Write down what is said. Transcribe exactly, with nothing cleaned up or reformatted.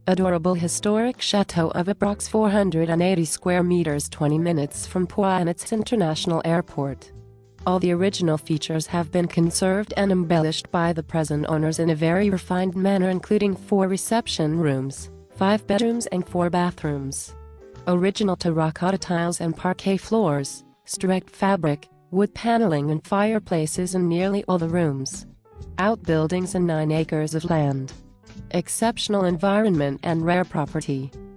Adorable historic chateau of approx four hundred eighty square meters, twenty minutes from Pyrenees International Airport. All the original features have been conserved and embellished by the present owners in a very refined manner, including four reception rooms, five bedrooms and four bathrooms. Original terracotta tiles and parquet floors, streched fabric, wood paneling and fireplaces in nearly all the rooms. Outbuildings and nine acres of land. Exceptional environment and rare property.